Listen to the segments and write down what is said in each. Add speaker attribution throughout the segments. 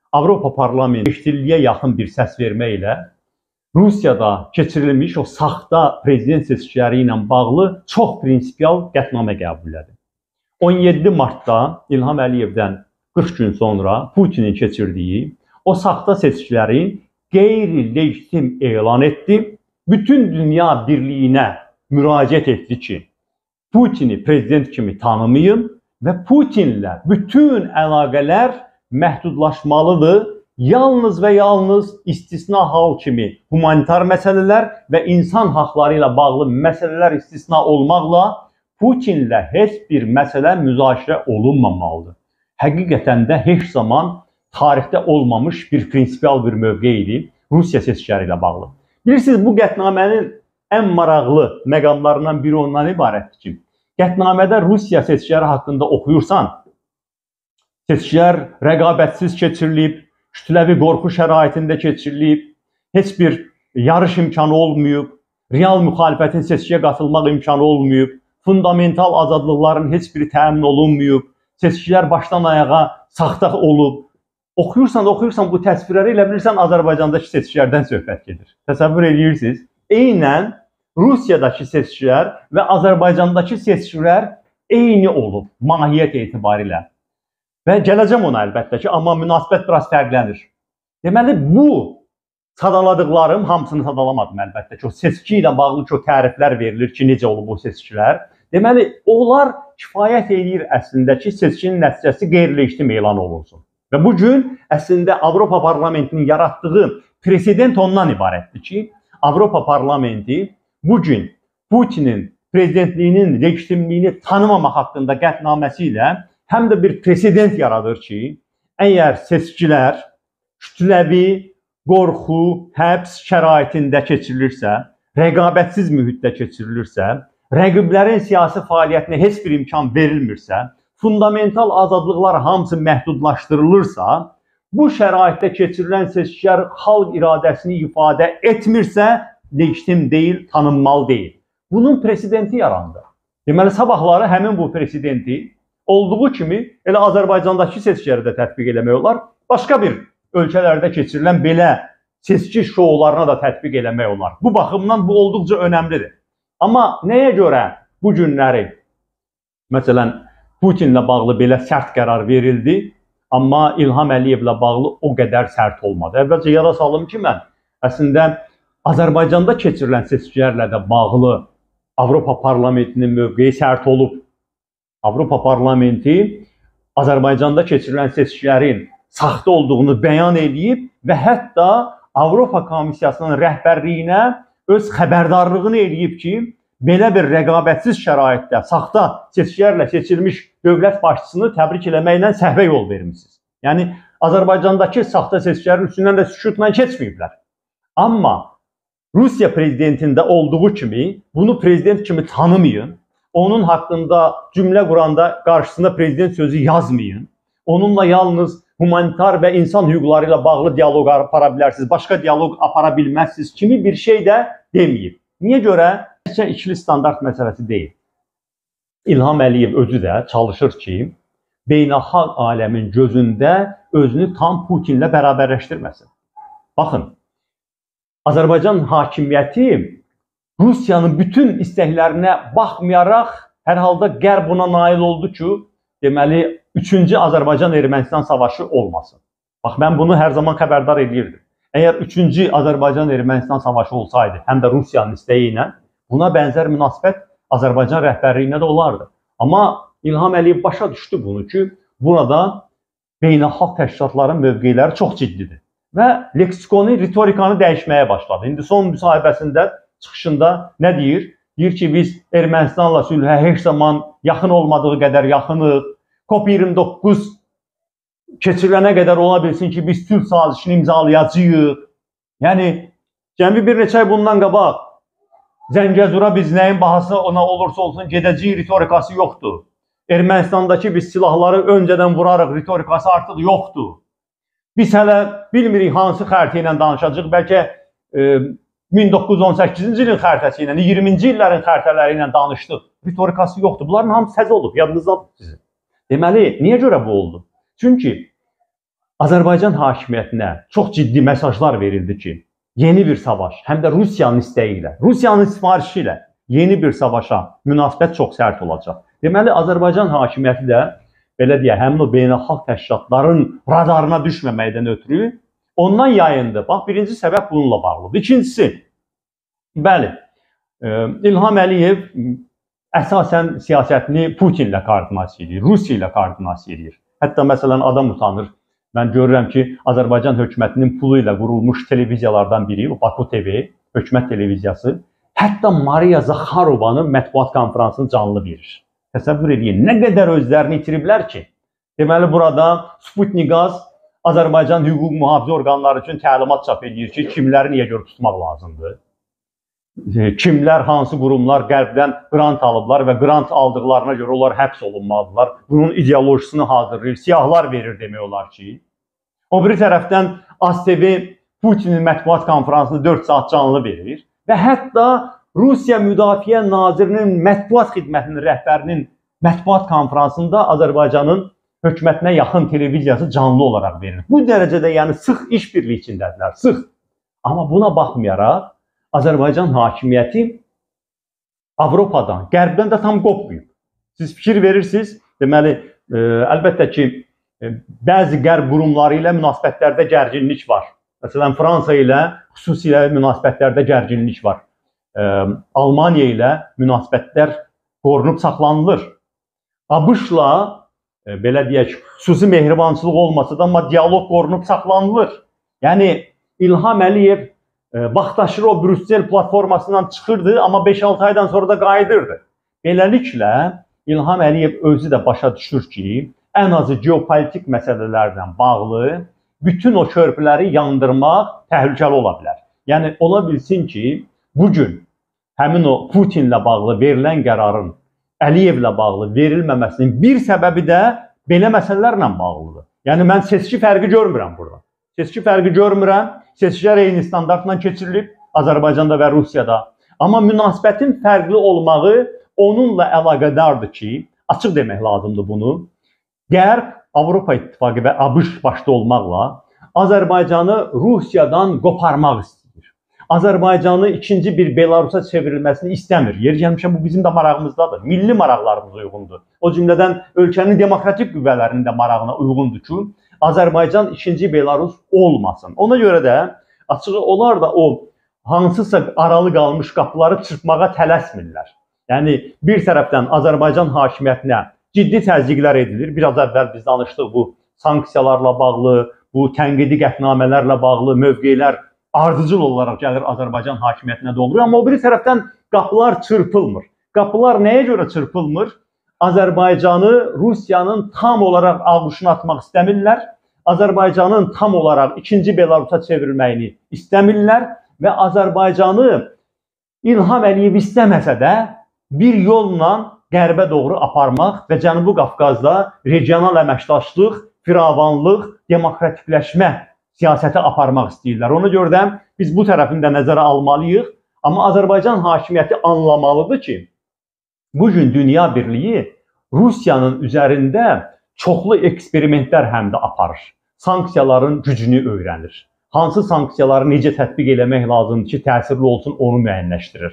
Speaker 1: Avropa Parlamenti 5%-liyə yaxın bir səs vermə ilə Rusiyada keçirilmiş o saxta prezident seçkiləri ilə bağlı çox prinsipial qətnamə qəbul elədi. 17 martda İlham Əliyevdən 40 gün sonra Putinin keçirdiyi o saxta seçkiləri qeyri-legitim elan etdi. Bütün dünya birliyinə müraciət etdi ki, Putini prezident kimi tanımayın və Putinlə bütün əlaqələr məhdudlaşmalıdır. Yalnız və yalnız istisna hal kimi humanitar məsələlər və insan haqları ilə bağlı məsələlər istisna olmaqla Putinlə heç bir məsələ müzakirə olunmamalıdır. Həqiqətən də heç zaman tarixdə olmamış bir prinsipial bir mövqe idi Rusiya seçkiləri ilə bağlı. Bilirsiniz, bu qətnamənin ən maraqlı məqamlarından biri ondan ibarətdir ki, qətnamədə Rusiya seçkiləri haqqında oxuyursan, seçkilər rəqabətsiz keçirilib, kütləvi qorxu şəraitində keçirilib, heç bir yarış imkanı olmayıb, real müxalifətin seçkiyə qatılmaq imkanı olmayıb, fundamental azadlıqların heç biri təmin olunmayıb, seçkilər başdan ayağa saxta olub. Oxuyursan bu təsvirləri elə bilirsən Azərbaycandakı seçkilərdən söhbət gedir. Təsəvvür edirsiniz? Eynən Rusiyadakı seçkilər və Azərbaycandakı seçkilər eyni olub mahiyyət etibarilə. Və gələcəm ona əlbəttə ki, amma münasibət biraz fərqlənir. Deməli, bu sadaladıqlarım hamısını sadalamadım əlbəttə ki, o seçki ilə bağlı ki, o təriflər verilir ki, necə olub o seçkilər. Deməli, onlar kifayət edir əslində ki, seçkinin nəticəsi qeyri-legitim elan olunsun. Və bugün əslində Avropa Parlamentinin yaratdığı president ondan ibarətdir ki, Avropa Parlamenti bugün Putinin prezidentliyinin legitimliyini tanımamaq haqqında qətnaməsi ilə həm də bir president yaradır ki, əgər seçkilər kütləvi qorxu, həbs şəraitində keçirilirsə, rəqabətsiz mühitdə keçirilirsə, rəqiblərin siyasi fəaliyyətinə heç bir imkan verilmirsə, fundamental azadlıqlar hamısı məhdudlaşdırılırsa, bu şəraitdə keçirilən seçkilər xalq iradəsini ifadə etmirsə, legitim deyil, tanınmalı deyil. Bunun presidenti yarandı. Deməli, sabahları həmin bu presidenti olduğu kimi elə Azərbaycandakı seçkiləri də tətbiq eləmək olar, başqa bir ölkələrdə keçirilən belə seçki şoularına da tətbiq eləmək olar. Bu baxımdan bu olduqca önəmlidir. Amma nəyə görə bu günləri, məsələn, Putinlə bağlı belə sərt qərar verildi, amma İlham Əliyevlə bağlı o qədər sərt olmadı. Əvvəlcə yada salım ki, mən əslində Azərbaycanda keçirilən seçkilərlə də bağlı Avropa Parlamentinin mövqeyi sərt olub. Avropa Parlamenti Azərbaycanda keçirilən seçkilərin saxta olduğunu bəyan edib və hətta Avropa Komissiyasının rəhbərliyinə öz xəbərdarlığını edib ki, belə bir rəqabətsiz şəraitdə saxta seçkilərlə seçilmiş dövlət başçısını təbrik eləməklə səhvə yol vermişsiniz. Yəni, Azərbaycandakı saxta seçkilərin üstündən də sükutla keçməyiblər. Amma Rusiya prezidentində olduğu kimi, bunu prezident kimi tanımayın, onun haqqında cümlə quranda qarşısında prezident sözü yazmayın, onunla yalnız humanitar və insan hüquqları ilə bağlı dialoq apara bilərsiniz, başqa dialoq apara bilməzsiniz kimi bir şey də deməyib. Niyə görə? İkili standart məsələsi deyil. İlham Əliyev özü də çalışır ki, beynəlxalq aləmin gözündə özünü tam Putinlə bərabərləşdirməsin. Baxın, Azərbaycan hakimiyyəti Rusiyanın bütün istəklərinə baxmayaraq hər halda Qərb buna nail oldu ki, deməli, 3-cü Azərbaycan-Ermənistan savaşı olmasın. Bax, mən bunu hər zaman xəbərdar edirdim. Əgər 3-cü Azərbaycan-Ermənistan savaşı olsaydı, həm də Rusiyanın istəyi ilə, buna bənzər münasibət Azərbaycan rəhbərliyinə də olardı. Amma İlham Əliyev başa düşdü bunu ki, burada beynəlxalq təşkilatların mövqeləri çox ciddidir. Və leksikonu, ritorikanı dəyişməyə başladı. İndi son müsahibəsində, çıxışında nə deyir? Deyir ki, biz Ermənistanla sülhə heç zaman yaxın olmadığı qədər yaxınıq. COP29 keçirilənə qədər ola bilsin ki, biz sülh sazişini imzalayacağıq. Yəni, cəmi bir neçə ay bundan qabaq Zəngəzura biz nəyin bahası ona olursa olsun gedəcəyik ritorikası yoxdur. Ermənistandakı biz silahları öncədən vurarıq ritorikası artıq yoxdur. Biz hələ bilmirik hansı xəritə ilə danışacaq, bəlkə 1918-ci ilin xəritəsi ilə, 20-ci illərin xəritələri ilə danışdıq. Ritorikası yoxdur. Bunların hamısı təzə olub, yadınızdadır sizin. Deməli, niyə görə bu oldu? Çünki Azərbaycan hakimiyyətinə çox ciddi mesajlar verildi ki, yeni bir savaş, həm də Rusiyanın istəyi ilə, Rusiyanın sifarişi ilə yeni bir savaşa münasibət çox sərt olacaq. Deməli, Azərbaycan hakimiyyəti də belə deyə, həmin o beynəlxalq təşkilatların radarına düşməməkdən ötürü ondan yayındı. Bax, birinci səbəb bununla bağlıdır. İkincisi, bəli, İlham Əliyev əsasən siyasətini Putinlə koordinasiya edir, Rusiya ilə koordinasiya edir. Hətta məsələn adam utanır. Mən görürəm ki, Azərbaycan hökumətinin pulu ilə qurulmuş televiziyalardan biri, Baku TV, hökumət televiziyası, hətta Mariya Zakharovanın mətbuat konferansını canlı verir. Təsəvvür edin, nə qədər özlərini itiriblər ki, deməli burada Sputnik Qaz Azərbaycan hüquq mühafizə orqanları üçün təlimat çap edir ki, kimləri niyə görə tutmaq lazımdır? Kimlər, hansı qurumlar qərbdən qrant alıblar və qrant aldıqlarına görə onlar həbs olunmalıdırlar. Bunun ideolojisini hazırlayır, siyahlar verir demək olar ki. O biri tərəfdən ASTV Putinin mətbuat konferansını 4 saat canlı verir və hətta Rusiya Müdafiə Nazirinin mətbuat xidmətinin rəhbərinin mətbuat konferansında Azərbaycanın hökumətinə yaxın televiziyası canlı olaraq verir. Bu dərəcədə yəni sıx işbirliyi içindədirlər, sıx. Amma buna baxmayaraq Azərbaycan hakimiyyəti Avropadan, qərbdən də tam qopmayıb. Siz fikir verirsiniz, deməli, əlbəttə ki, bəzi qərb qurumları ilə münasibətlərdə gərginlik var. Məsələn, Fransa ilə xüsusilə münasibətlərdə gərginlik var. Almaniya ilə münasibətlər qorunub saxlanılır. ABŞ-la, belə deyək, xüsusi mehribançılıq olmasa da, amma dialoq qorunub saxlanılır. Yəni, İlham Əliyev vaxtaşırı o Brüssel platformasından çıxırdı, amma 5-6 aydan sonra da qayıdırdı. Beləliklə, İlham Əliyev özü də başa düşür ki, ən azı geopolitik məsələlərlə bağlı bütün o körpüləri yandırmaq təhlükəli ola bilər. Yəni, ola bilsin ki, bugün həmin o Putinlə bağlı verilən qərarın Əliyevlə bağlı verilməməsinin bir səbəbi də belə məsələlərlə bağlıdır. Yəni, mən seçki fərqi görmürəm burada. Seçki fərqi görmürəm. Seçkilər eyni standartla keçirilib Azərbaycanda və Rusiyada. Amma münasibətin fərqli olmağı onunla əlaqədardır ki, açıq demək lazımdır bunu. Qərb, Avropa İttifaqı və ABŞ başda olmaqla Azərbaycanı Rusiyadan qoparmaq istəyir. Azərbaycanı ikinci bir Belarusa çevrilməsini istəmir. Yeri gəlmişəm, bu bizim də marağımızdadır. Milli maraqlarımıza uyğundur. O cümlədən ölkənin demokratik qüvvələrinin də marağına uyğundur ki, Azərbaycan ikinci Belarus olmasın. Ona görə də açığı onlar da o hansısa aralı qalmış qapıları çırpmağa tələsmirlər. Yəni bir tərəfdən Azərbaycan hakimiyyətinə ciddi təzyiqlər edilir. Biraz əvvəl biz danışdıq bu sanksiyalarla bağlı, bu tənqidi qətnamələrlə bağlı mövqelər ardıcıl olaraq gəlir Azərbaycan hakimiyyətinə doğru. Amma o biri tərəfdən qapılar çırpılmır. Qapılar nəyə görə çırpılmır? Azərbaycanı Rusiyanın tam olaraq ağuşuna atmaq istəmirlər. Azərbaycanın tam olaraq ikinci Belarusa çevrilməyini istəmirlər və Azərbaycanı İlham Əliyev istəməsə də bir yolla qərbə doğru aparmaq və Cənubi Qafqazda regional əməkdaşlıq, firavanlıq, demokratikləşmə siyasəti aparmaq istəyirlər. Ona görə də biz bu tərəfini də nəzərə almalıyıq. Amma Azərbaycan hakimiyyəti anlamalıdır ki, bugün dünya birliyi Rusiyanın üzərində çoxlu eksperimentlər həm də aparır. Sanksiyaların gücünü öyrənir. Hansı sanksiyaları necə tətbiq eləmək lazımdır ki, təsirli olsun, onu müəyyənləşdirir.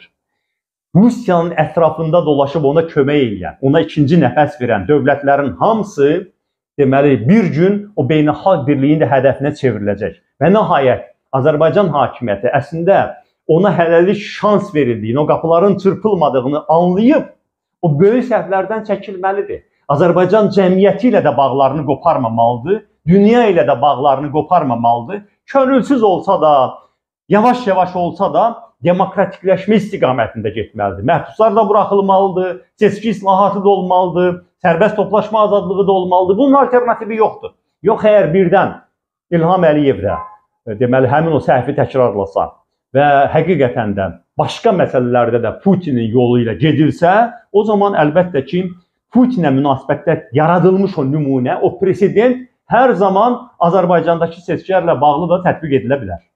Speaker 1: Rusiyanın ətrafında dolaşıb ona kömək edən, ona ikinci nəfəs verən dövlətlərin hamısı deməli bir gün o beynəlxalq birliyin də hədəfinə çevriləcək. Və nəhayət Azərbaycan hakimiyyəti əslində ona hələlik şans verildiyini, o qapıların çırpılmadığını anlayıb o böyük səhvlərdən çəkilməlidir. Azərbaycan cəmiyyəti ilə də bağlarını qoparmamalıdır, dünya ilə də bağlarını qoparmamalıdır. Könülsüz olsa da, yavaş-yavaş olsa da demokratikləşmə istiqamətində getməlidir. Məhbuslar da buraxılmalıdır, seçki islahatı da olmalıdır, sərbəst toplaşma azadlığı da olmalıdır. Bunun alternativi yoxdur. Yox, əgər birdən İlham Əliyev də deməli həmin o səhvi təkrarlasa və həqiqətən də başqa məsələlərdə də Putinin yolu ilə gedilsə, o zaman əlbəttə ki, Putinə münasibətdə yaradılmış o nümunə, o president hər zaman Azərbaycandakı seçkilərlə bağlı da tətbiq edilə bilər.